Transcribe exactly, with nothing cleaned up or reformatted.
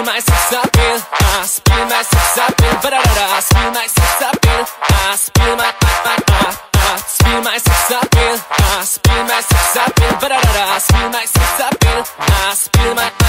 my sex appeal. I spill my sex appeal. Ba-da-da-da. Spill my sex appeal. I spill my, my, my, my. Spill my sex appeal. I spill my sex appeal. Ba-da-da-da. Spill my sex appeal. I spill my